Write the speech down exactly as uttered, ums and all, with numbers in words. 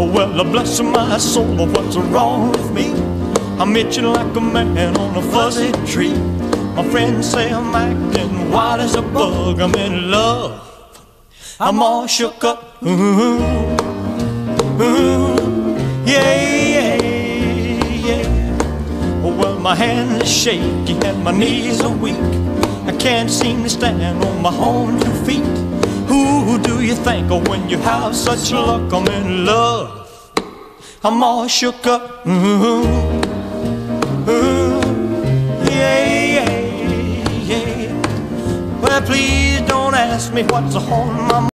well, bless my soul, what's wrong with me? I'm itching like a man on a fuzzy tree. My friends say I'm acting wild as a bug. I'm in love, I'm all shook up. Ooh, ooh, yeah, yeah, yeah. Well, my hands are shaky and my knees are weak. I can't seem to stand on my own two feet. Who do you think of when you have such luck? I'm in love, I'm all shook up. Ooh, ooh, yeah, yeah, yeah. Well, please don't ask me what's on my mind.